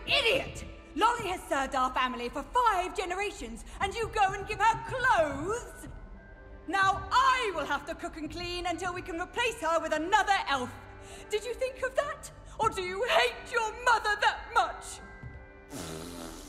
idiot! Lolly has served our family for 5 generations, and you go and give her clothes? Now I will have to cook and clean until we can replace her with another elf. Did you think of that? Or do you hate your mother that much?